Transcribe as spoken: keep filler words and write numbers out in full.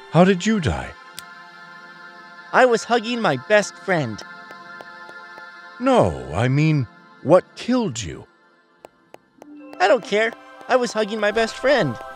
How did you die? I was hugging my best friend. No, I mean, what killed you? I don't care. I was hugging my best friend.